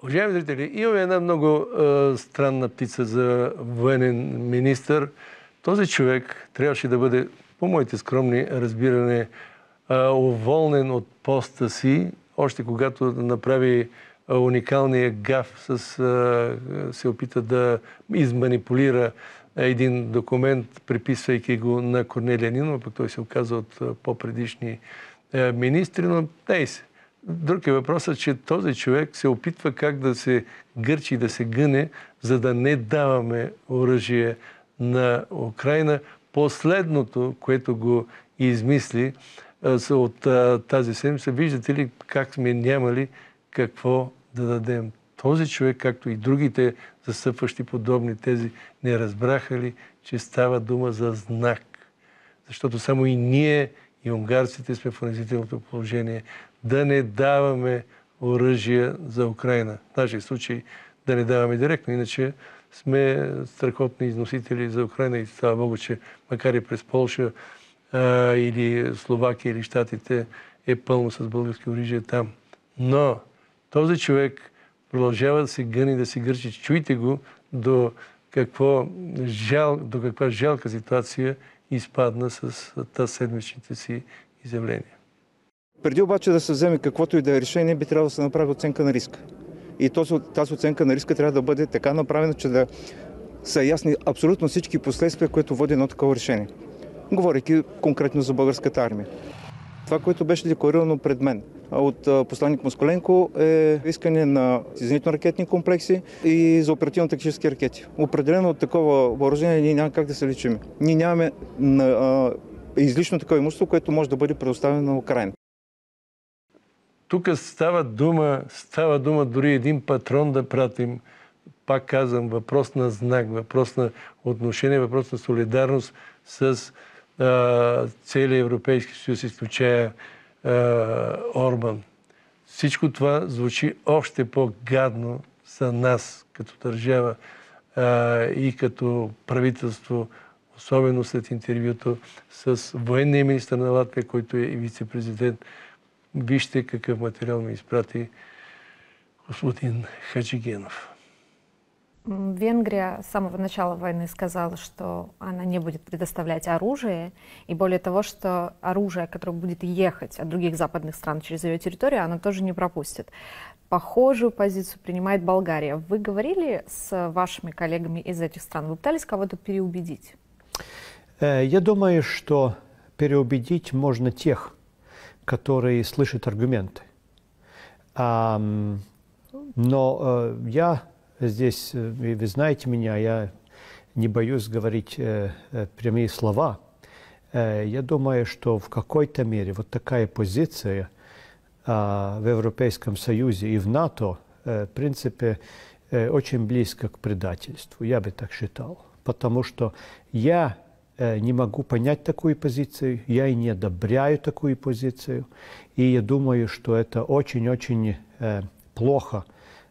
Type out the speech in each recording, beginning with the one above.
Уважаеми зрители, имаме една много странна птица за военен министър. Този човек трябваше да бъде, по моите скромни разбиране, уволнен от поста си, още когато направи уникалния гаф, се опита да изманипулира един документ, приписвайки го на Корнелия Нинова, пък той се оказа от по-предишни министри, но ей се. Друг е въпросът, че този човек се опитва как да се гърчи, да се гъне, за да не даваме оръжие на Украйна. Последното, което го измисли от тази седмица, виждате ли как сме нямали какво да дадем. Този човек, както и другите застъпващи подобни тези, не разбраха ли, че става дума за знак. Защото само и ние, и унгарците сме в унизителното положение да не даваме оръжия за Украйна. В нашия случай да не даваме директно, иначе сме страхотни износители за Украйна и става Богу, че макар и през Полша или Словакия или Щатите е пълно с български оръжия там. Но този човек продължава да се гъни, да се гърчи. Чуйте го до каква жалка ситуация изпадна с тази седмичните си изявления. Преди обаче да се вземе каквото и да е решение, би трябвало да се направи оценка на риска. И тази оценка на риска трябва да бъде така направена, че да са ясни абсолютно всички последствия, които води едно такова решение. Говорейки конкретно за българската армия. Това, което беше декларирано пред мен от посланник Москаленко, е искане на зенитно-ракетни комплекси и за оперативно-тактически ракети. Определено от такова въоръжение ние няма как да се личим. Ние нямаме излишно такова имущество, което може да бъде предоставено на Украйна. Тук става дума дори един патрон да пратим, пак казвам, въпрос на знак, въпрос на отношение, въпрос на солидарност с целия Европейски съюз, изключая Орбан. Всичко това звучи още по-гадно за нас като държава и като правителство, особено след интервюто с военния министър на Латвия, който е и вице-президент. Вижте какъв материал ми изпрати господин Хаджигенов. Венгрия с самого начала войны сказала, что она не будет предоставлять оружие, и более того, что оружие, которое будет ехать от других западных стран через ее территорию, она тоже не пропустит. Похожую позицию принимает Болгария. Вы говорили с вашими коллегами из этих стран? Вы пытались кого-то переубедить? Я думаю, что переубедить можно тех, которые слышат аргументы. Но я здесь, вы знаете меня, я не боюсь говорить прямые слова. Я думаю, что в какой-то мере вот такая позиция в Европейском Союзе и в НАТО, в принципе, очень близко к предательству. Я бы так считал. Потому что я не могу понять такую позицию, я и не одобряю такую позицию. И я думаю, что это очень-очень плохо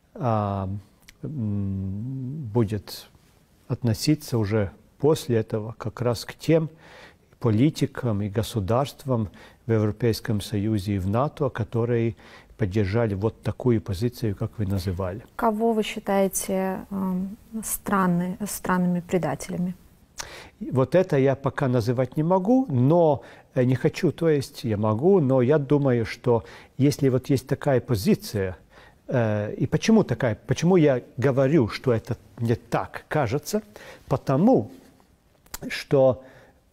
будет относиться уже после этого как раз к тем политикам и государствам в Европейском Союзе и в НАТО, которые поддержали вот такую позицию, как вы называли. Кого вы считаете странами-предателями? Вот это я пока называть не могу, но не хочу, то есть я могу, но я думаю, что если вот есть такая позиция, и почему я говорю, что это мне так кажется, потому что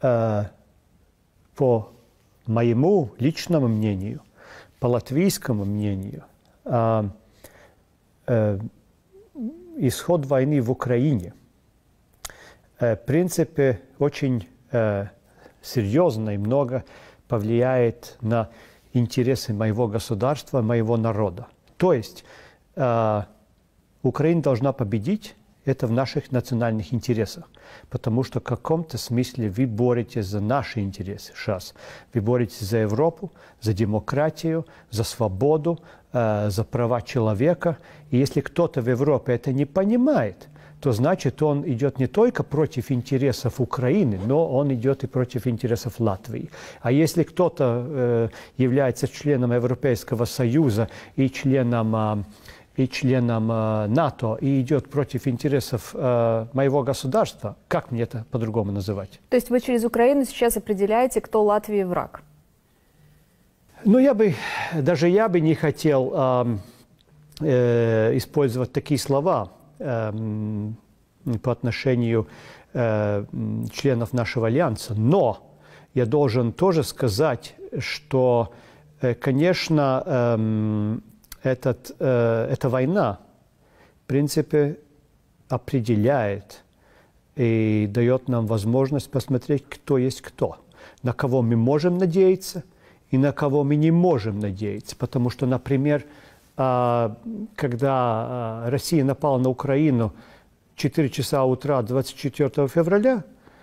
по моему личному мнению, по латвийскому мнению, исход войны в Украине в принципе очень серьезно и много повлияет на интересы моего государства, моего народа. То есть Украина должна победить, это в наших национальных интересах, потому что в каком-то смысле вы боретесь за наши интересы сейчас. Вы боретесь за Европу, за демократию, за свободу, за права человека. И если кто-то в Европе это не понимает, то значит он идет не только против интересов Украины, но он идет и против интересов Латвии. А если кто-то является членом Европейского Союза и членом и членом НАТО и идет против интересов моего государства, как мне это по-другому называть? То есть вы через Украину сейчас определяете, кто Латвии враг? Ну, даже я бы не хотел использовать такие слова по отношению членов нашего альянса. Но я должен тоже сказать, что, конечно, эта война, в принципе, определяет и дает нам возможность посмотреть, кто есть кто, на кого мы можем надеяться и на кого мы не можем надеяться. Потому что, например, когда Россия напала на Украину 4 часа утра 24 февраля,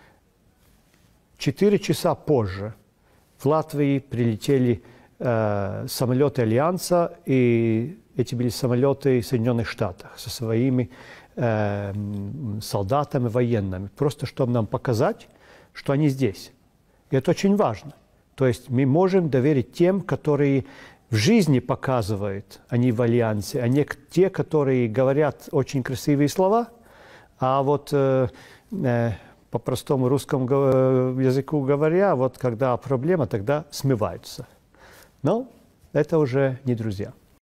4 часа позже в Латвии прилетели самолеты Альянса, и эти были самолеты Соединенных Штатов со своими солдатами, военными, просто чтобы нам показать, что они здесь. И это очень важно. То есть мы можем доверить тем, которые в жизни показывают, они в Альянсе, а не те, которые говорят очень красивые слова, а вот по простому русскому языку говоря, вот когда проблема, тогда смываются. Но это уже не друзья.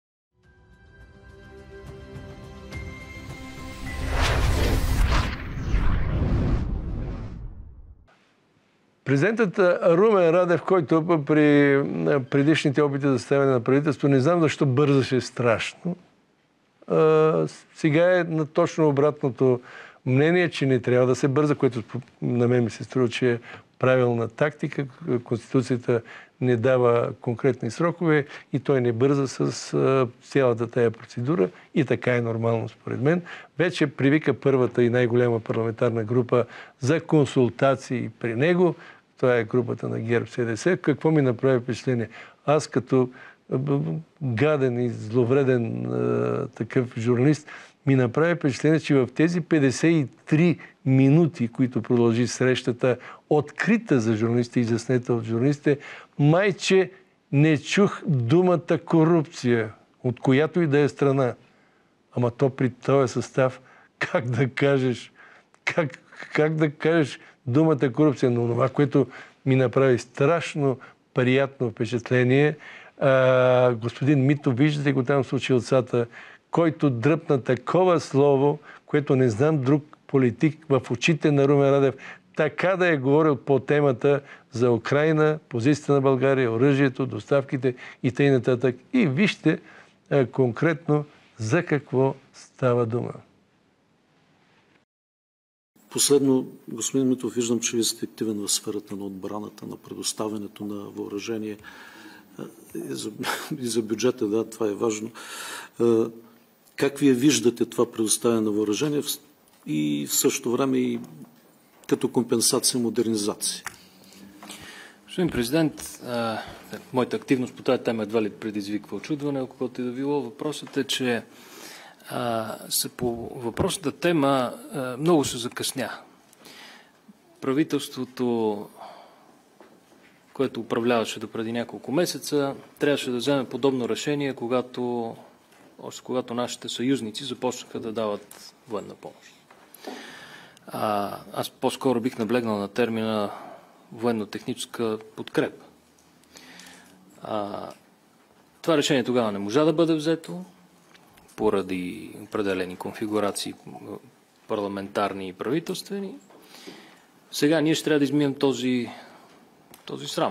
Президентът Румен Радев, който при предишните опити за съставяне на правителство, не знам защо бързаше страшно. Сега е на точно обратното мнение, че не трябва да се бърза, което на мен ми се струва, че е правилна тактика. Конституцията не дава конкретни срокове и той не бърза с цялата тая процедура и така е нормално според мен. Вече привика първата и най-голяма парламентарна група за консултации при него. Това е групата на ГЕРБ-СДС. Какво ми направи впечатление? Аз като гаден и зловреден такъв журналист, ми направи впечатление, че в тези 53 минути, които продължи срещата, открита за журналистите и заснета от журналистите, майче не чух думата корупция, от която и да е страна. Ама то при този състав, как да кажеш думата корупция? Но това, което ми направи страшно приятно впечатление, господин Мито, виждате го там с очилцата, който дръпна такова слово, което не знам друг политик в очите на Румен Радев така да е говорил по темата за Украйна, позицията на България, оръжието, доставките и т.н. И вижте конкретно за какво става дума. Последно, господин Митов, виждам, че вие сте активен в сферата на отбраната, на предоставянето на въоръжение и за бюджета, да, това е важно. Как вие виждате това предоставяне на въоръжение и в същото време и като компенсация, модернизация? Господин президент, моята активност по тази тема едва ли предизвиква очудване, колкото и да било. Въпросът е, че по въпросната тема много се закъсня. Правителството, което управляваше до преди няколко месеца, трябваше да вземе подобно решение, още когато нашите съюзници започнаха да дават военна помощ. Аз по-скоро бих наблегнал на термина военно-техническа подкрепа. Това решение тогава не можа да бъде взето поради определени конфигурации парламентарни и правителствени. Сега ние ще трябва да измием този срам.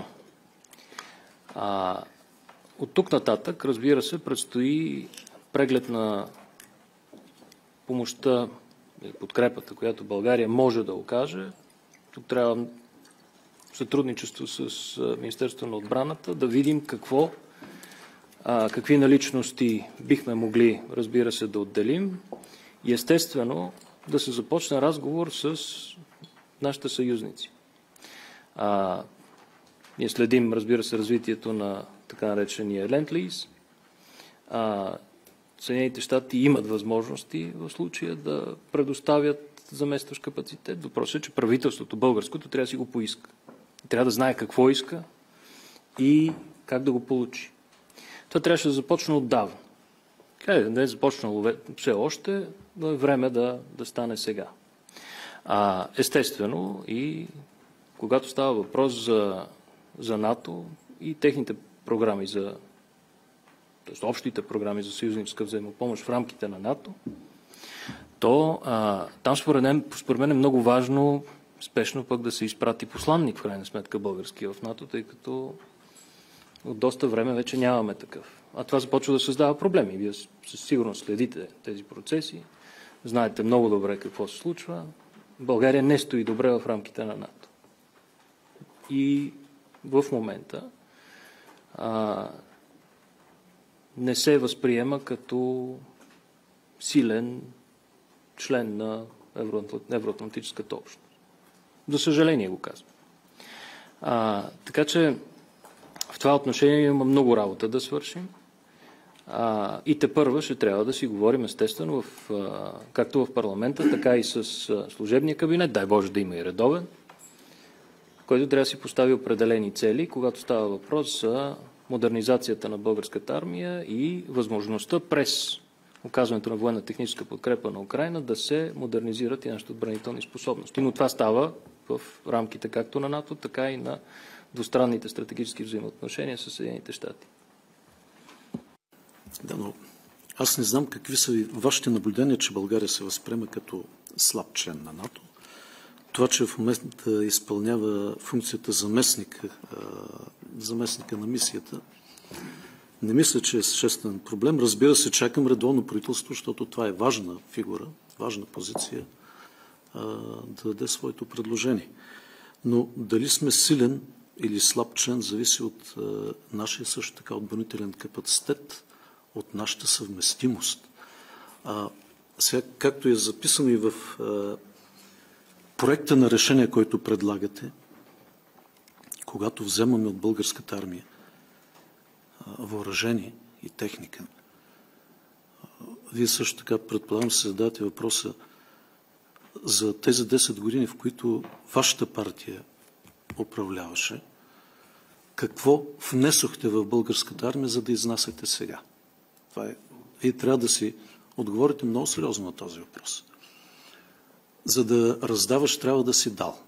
От тук нататък, разбира се, предстои преглед на помощта и подкрепата, която България може да окаже. Тук трябва сътрудничество с Министерството на отбраната, да видим какви наличности бихме могли, разбира се, да отделим и естествено да се започне разговор с нашите съюзници. Ние следим, разбира се, развитието на така наречения Ленд-лиз. Съединените щати имат възможности в случая да предоставят заместващ капацитет. Въпросът е, че правителството българското трябва да си го поиска. Трябва да знае какво иска и как да го получи. Това трябваше да започне отдавна. Не е започнало все още, но е време да стане сега. Естествено, и когато става въпрос за НАТО и техните програми т.е. общите програми за съюзническа взаимопомощ в рамките на НАТО, то там според мен е много важно спешно пък да се изпрати посланник, в крайна сметка, български в НАТО, тъй като от доста време вече нямаме такъв. А това започва да създава проблеми. Вие със сигурност следите тези процеси, знаете много добре какво се случва. България не стои добре в рамките на НАТО. И в момента не се възприема като силен член на Евроатлантическата общност. За съжаление го казвам. Така че в това отношение има много работа да свършим. И тепърва ще трябва да си говорим естествено както в парламента, така и с служебния кабинет, дай Боже да има и редовен, който трябва да си постави определени цели, когато става въпрос за модернизацията на българската армия и възможността през оказването на военна техническа подкрепа на Украйна да се модернизират и нашите отбранителни способности. Но това става в рамките както на НАТО, така и на двустранните стратегически взаимоотношения с Съединените щати. Да, но аз не знам какви са вашите наблюдения, че България се възприема като слаб член на НАТО. Това, че в момента изпълнява функцията заместника на мисията, не мисля, че е съществен проблем. Разбира се, чакам редовно правителство, защото това е важна фигура, важна позиция да даде своето предложение. Но дали сме силен или слаб член, зависи от нашия също така отбранителен капацитет, от нашата съвместимост. Сега, както е записано и в проекта на решение, който предлагате, когато вземаме от българската армия въоръжение и техника, вие също така, предполагам, се задавате въпроса за тези 10 години, в които вашата партия управляваше, какво внесохте в българската армия, за да изнасяте сега? Вие трябва да си отговорите много сериозно на този въпрос. За да раздаваш, трябва да си дал.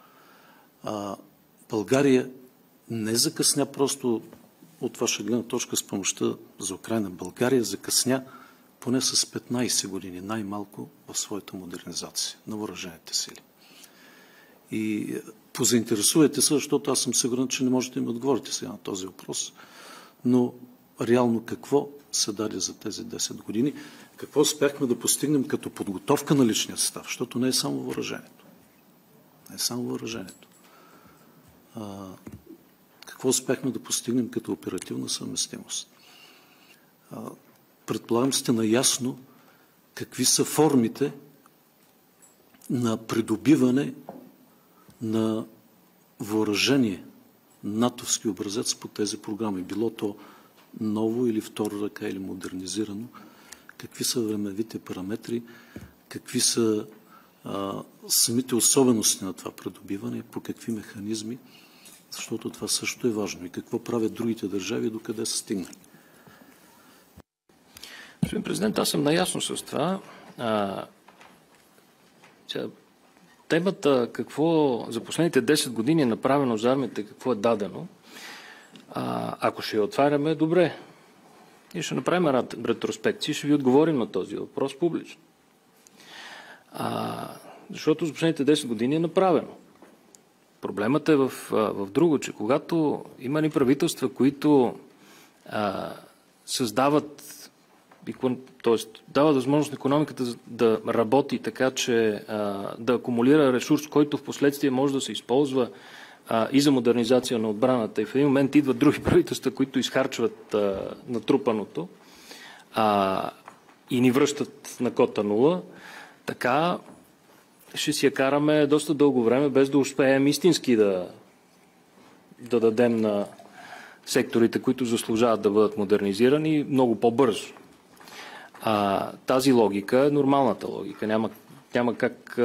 България не закъсня просто от ваша гледна точка с помощта за Украйна. България закъсня поне с 15 години, най-малко в своята модернизация на въоръжените сили. И позаинтересувайте се, защото аз съм сигурен, че не можете да ми отговорите сега на този въпрос, но реално какво се даде за тези 10 години, какво успяхме да постигнем като подготовка на личния състав, защото не е само въоръжението. Не е само въоръжението. Какво успяхме да постигнем като оперативна съвместимост. Предполагам сте наясно какви са формите на придобиване на въоръжение, натовски образец по тези програми. Било то ново или втора ръка или модернизирано. Какви са времевите параметри, какви са самите особености на това придобиване, по какви механизми, защото това също е важно. И какво правят другите държави, докъде са стигнали. Господин президент, аз съм наясно с това. Темата какво за последните 10 години е направено за армията, какво е дадено, ако ще я отваряме, добре. Ние ще направим ретроспекция и ще ви отговорим на този въпрос публично. Защото за последните 10 години е направено. Проблемът е в друго, че когато има ни правителства, които създават, т.е. дават възможност на икономиката да работи така, че да акумулира ресурс, който в последствие може да се използва и за модернизация на отбраната. И в един момент идват други правителства, които изхарчват натрупаното и ни връщат на кота нула. Така ще си я караме доста дълго време, без да успеем истински да дадем на секторите, които заслужават да бъдат модернизирани, много по-бързо. Тази логика е нормалната логика. Няма как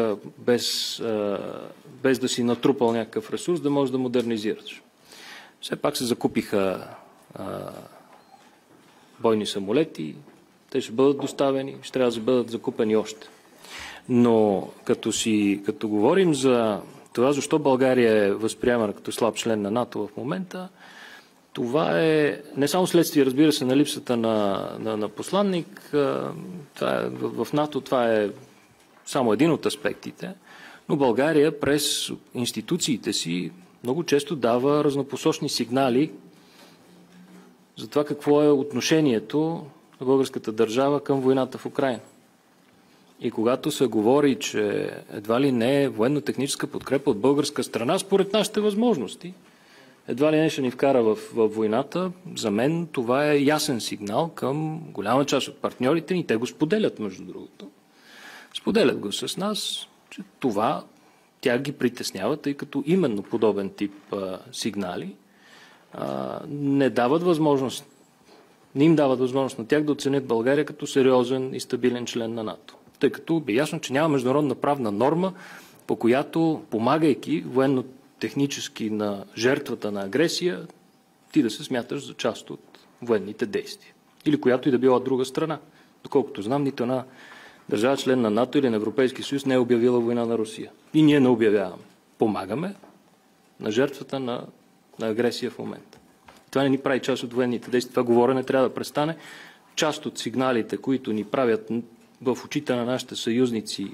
без да си натрупал някакъв ресурс да можеш да модернизираш. Все пак се закупиха бойни самолети, Те ще бъдат доставени, ще трябва да бъдат закупени още. Но като говорим за това, защо България е възприемана като слаб член на НАТО в момента, това е не само следствие, разбира се, на липсата на посланник. В НАТО това е само един от аспектите, но България през институциите си много често дава разнопосочни сигнали за това какво е отношението на българската държава към войната в Украйна. И когато се говори, че едва ли не е военно-техническа подкрепа от българска страна, според нашите възможности, едва ли не ще ни вкара в войната, за мен това е ясен сигнал към голяма част от партньорите ни. Те го споделят, между другото. Споделят го с нас, че това тях ги притеснява, тъй като именно подобен тип сигнали не им дават възможност на тях да оценят България като сериозен и стабилен член на НАТО. Тъй като е ясно, че няма международна правна норма, по която, помагайки военно-технически на жертвата на агресия, ти да се смяташ за част от военните действия. Или която и да била друга страна. Доколкото знам, нито една държава, член на НАТО или на Европейския съюз, не е обявила война на Русия. И ние не обявяваме. Помагаме на жертвата на агресия в момента. Това не ни прави част от военните действия. Това говорене трябва да престане. Част от сигналите, които ни правят в очите на нашите съюзници,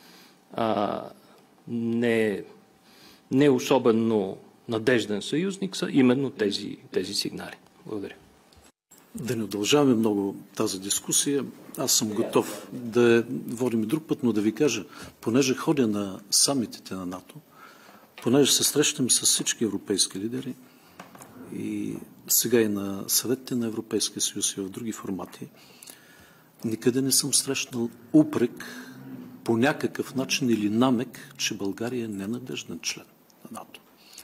не особено надежден съюзник, са именно тези сигнали. Благодаря. Да не удължаваме много тази дискусия. Аз съм готов да водим и друг път, но да ви кажа, понеже ходя на самитите на НАТО, понеже се срещам с всички европейски лидери и сега и на съветите на Европейския съюз и в други формати, никъде не съм срещнал упрек по някакъв начин или намек, че България е ненадежден член на НАТО.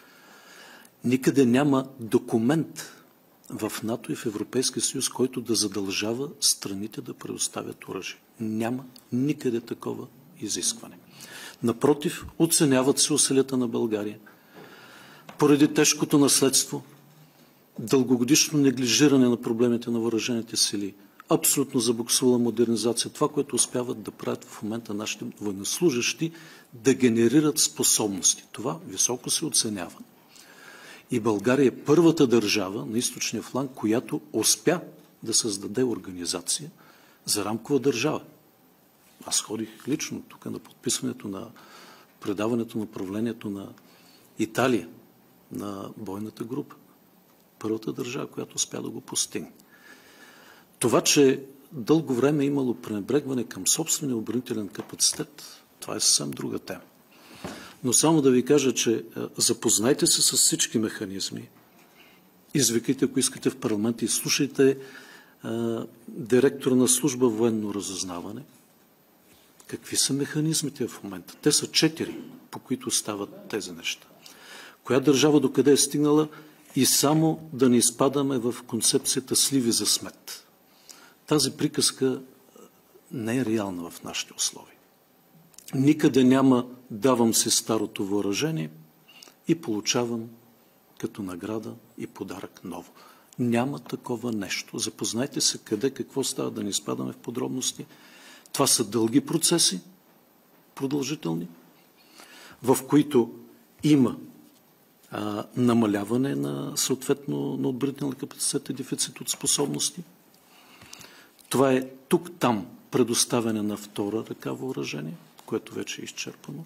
Никъде няма документ в НАТО и в Европейския съюз, който да задължава страните да предоставят оръжие. Няма никъде такова изискване. Напротив, оценяват се усилията на България поради тежкото наследство, дългогодишно неглижиране на проблемите на въоръжените сили, абсолютно забуксувала модернизация, това, което успяват да правят в момента нашите военнослужащи, да генерират способности. Това високо се оценява. И България е първата държава на източния фланг, която успя да създаде организация за рамкова държава. Аз ходих лично тук на подписването на предаването на управлението на Италия, на бойната група. Първата държава, която успя да го постигне. Това, че дълго време е имало пренебрегване към собствения отбранителен капацитет, това е съвсем друга тема. Но само да ви кажа, че запознайте се с всички механизми, извикайте, ако искате, в парламента и слушайте директора на служба военно разузнаване. Какви са механизмите в момента? Те са 4, по които стават тези неща. Коя държава докъде е стигнала и само да не изпадаме в концепцията сливи за смет. Тази приказка не е реална в нашите условия. Никъде няма давам си старото въоръжение и получавам като награда и подарък ново. Няма такова нещо. Запознайте се къде, какво става, да не изпадаме в подробности. Това са дълги процеси, продължителни, в които има намаляване на съответно на отбранителна капацитет и дефицит от способности. Това е тук-там предоставяне на втора ръка въоръжение, което вече е изчерпано.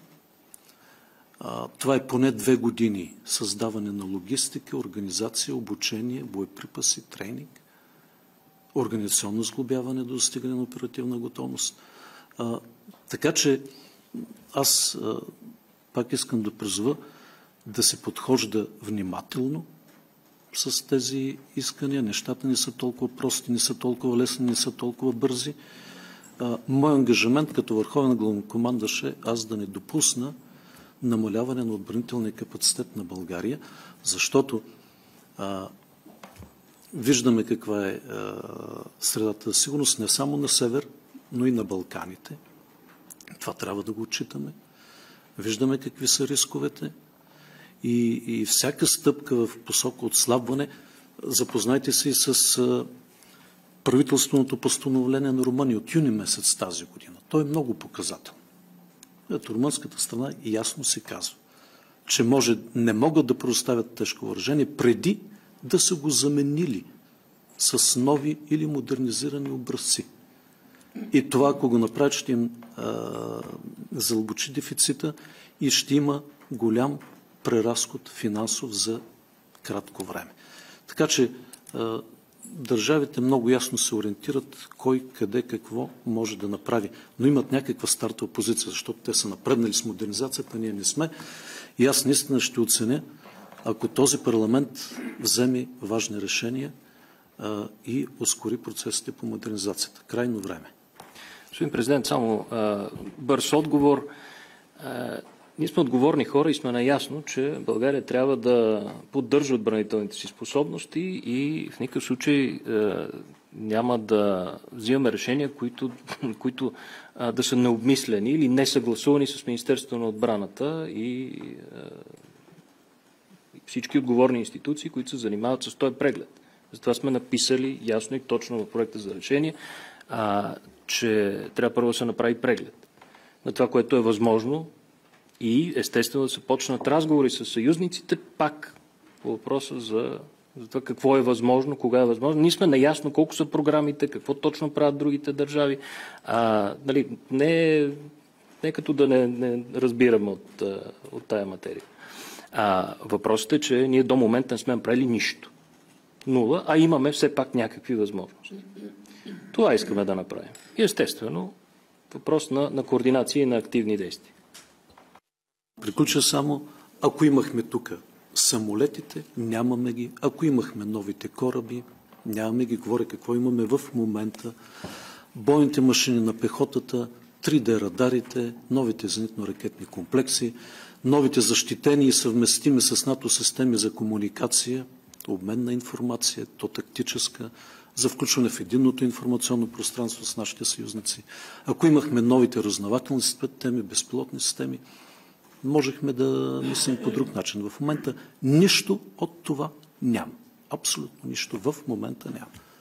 Това е поне 2 години създаване на логистика, организация, обучение, боеприпаси, тренинг, организационно сглобяване до достигане на оперативна готовност. Така че аз пак искам да призова да се подхожда внимателно с тези искания. Нещата не са толкова прости, не са толкова лесни, не са толкова бързи. Мой ангажимент като върховен главнокомандващ е аз да не допусна намаляване на отбранителния капацитет на България, защото виждаме каква е средата за сигурност не само на север, но и на Балканите. Това трябва да го отчитаме. Виждаме какви са рисковете и всяка стъпка в посока отслабване, запознайте се и с правителственото постановление на Румъния от юни месец тази година. То е много показателно. Ето, румънската страна ясно се казва, че не могат да предоставят тежко въоръжение преди да са го заменили с нови или модернизирани образци. И това, ако го направят, ще им задълбочи дефицита и ще има голям преразход финансов за кратко време. Така че държавите много ясно се ориентират кой, къде, какво може да направи. Но имат някаква стартова позиция, защото те са напреднали с модернизацията, ние не сме. И аз наистина ще оценя, ако този парламент вземе важни решения и ускори процесите по модернизацията. Крайно време. Господин президент, само бърз отговор. Ние сме отговорни хора и сме наясно, че България трябва да поддържа отбранителните си способности и в никакъв случай няма да взимаме решения, които да са необмислени или несъгласувани с Министерството на отбраната и всички отговорни институции, които се занимават с този преглед. Затова сме написали ясно и точно в проекта за решение, че трябва първо да се направи преглед на това, което е възможно и естествено да се почнат разговори с съюзниците пак по въпроса за това какво е възможно, кога е възможно. Ние сме наясно колко са програмите, какво точно правят другите държави. Не като да не разбираме от тая материя. Въпросът е, че ние до момента не сме направили нищо. Нула, а имаме все пак някакви възможности. Това искаме да направим. И естествено, въпрос на координация и на активни действия. Приключа само, ако имахме тук самолетите, нямаме ги. Ако имахме новите кораби, нямаме ги. Говоря какво имаме в момента. Бойните машини на пехотата, 3D радарите, новите зенитно-ракетни комплекси, новите защитени и съвместими с НАТО системи за комуникация, обмен на информация, то тактическа, за включване в единното информационно пространство с нашите съюзници. Ако имахме новите разузнавателни системи, безпилотни системи, можехме да мислим по друг начин. В момента нищо от това няма. Абсолютно нищо в момента няма.